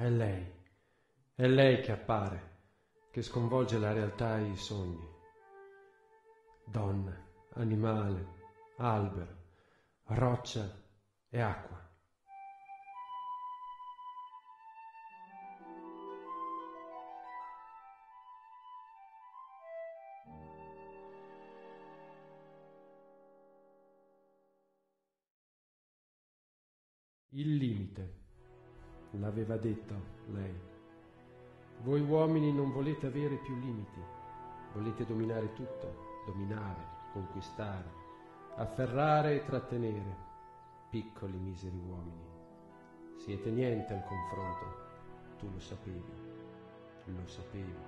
È lei che appare, che sconvolge la realtà e i sogni. Donna, animale, albero, roccia e acqua. Il limite, l'aveva detto lei. Voi uomini non volete avere più limiti, volete dominare tutto, dominare, conquistare, afferrare e trattenere. Piccoli miseri uomini, siete niente al confronto, tu lo sapevi, lo sapevi.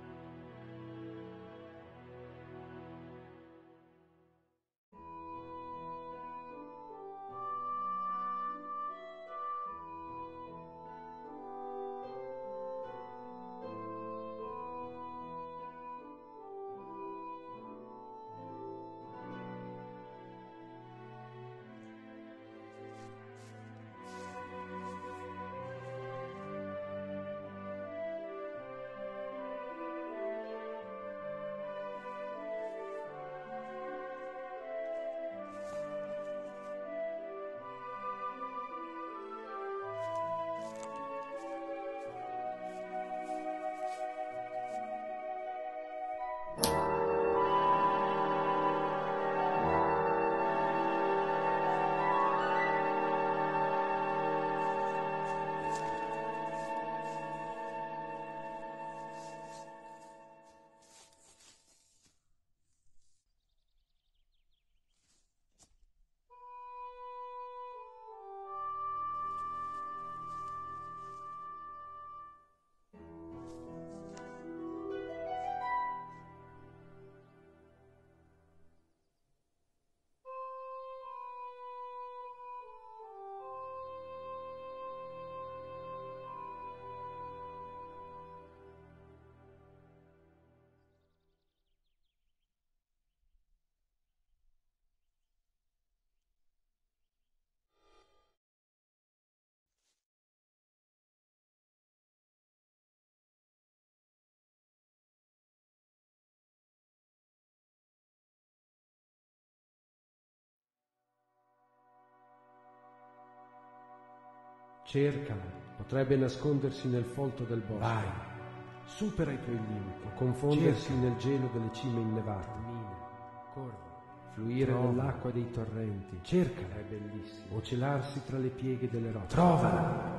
Cercala, potrebbe nascondersi nel folto del bosco. Vai, supera i tuoi limiti. O confondersi nel gelo delle cime innevate. Cammina, corri, Fluire trova. nell'acqua dei torrenti. Cercala. È bellissimo. O celarsi tra le pieghe delle rocce. Trovala.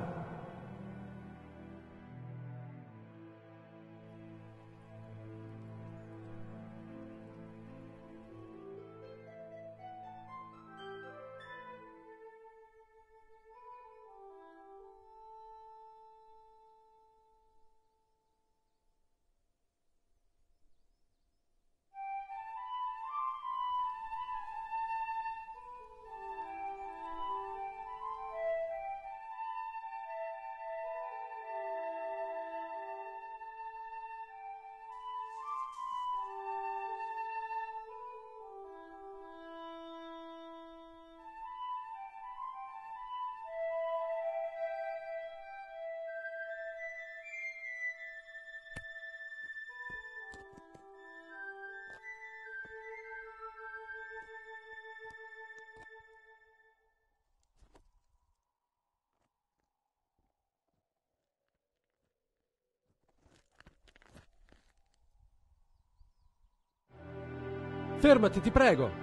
Fermati, ti prego!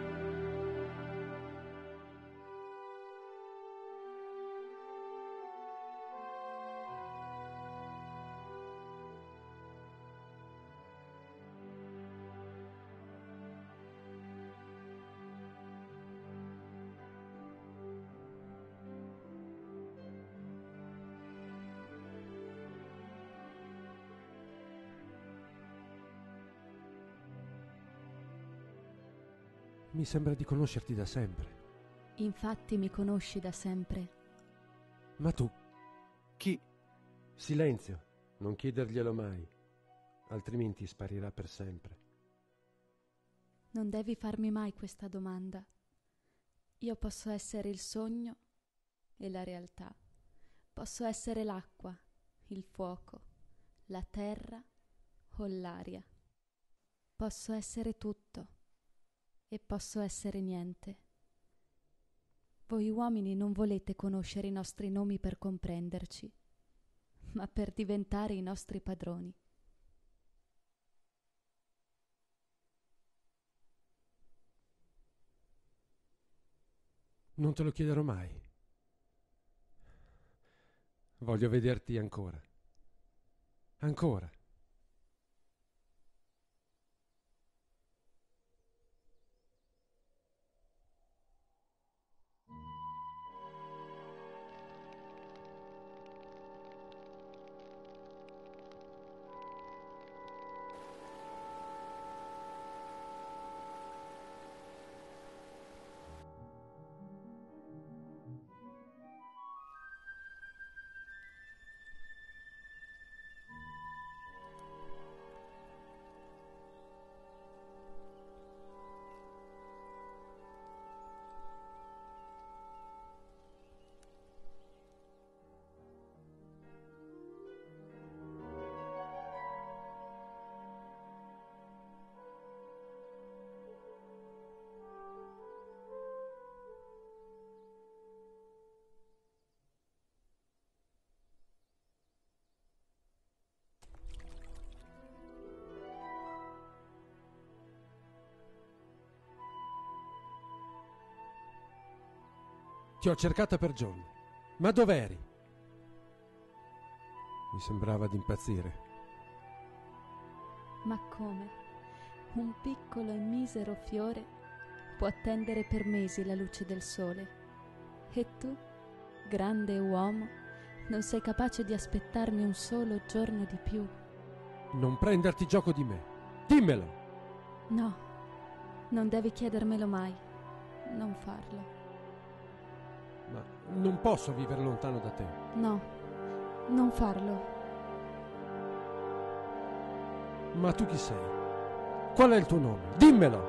Mi sembra di conoscerti da sempre. Infatti mi conosci da sempre. Ma tu? Chi? Silenzio, non chiederglielo mai, altrimenti sparirà per sempre. Non devi farmi mai questa domanda. Io posso essere il sogno e la realtà. Posso essere l'acqua, il fuoco, la terra o l'aria. Posso essere tutto e posso essere niente. Voi uomini non volete conoscere i nostri nomi per comprenderci, ma per diventare i nostri padroni. Non te lo chiederò mai. Voglio vederti ancora. Ancora. Ti ho cercata per giorni. Ma dov'eri? Mi sembrava di impazzire. Ma come? Un piccolo e misero fiore può attendere per mesi la luce del sole. E tu, grande uomo, non sei capace di aspettarmi un solo giorno di più? Non prenderti gioco di me. Dimmelo! No, non devi chiedermelo mai. Non farlo. Ma non posso vivere lontano da te. No, non farlo. Ma tu chi sei? Qual è il tuo nome? Dimmelo!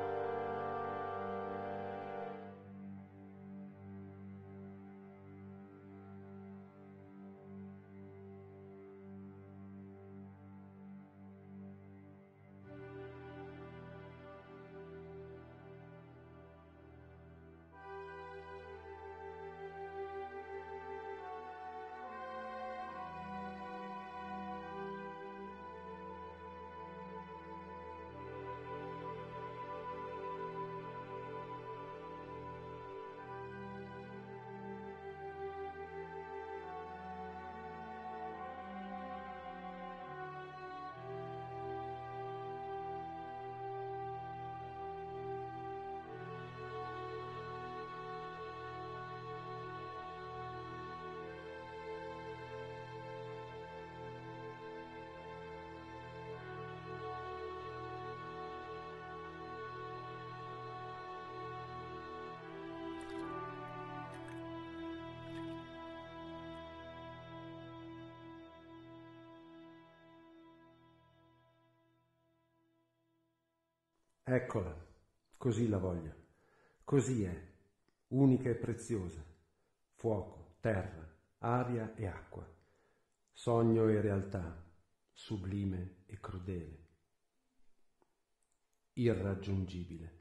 Eccola, così la voglio. Così è, unica e preziosa. Fuoco, terra, aria e acqua. Sogno e realtà, sublime e crudele. Irraggiungibile.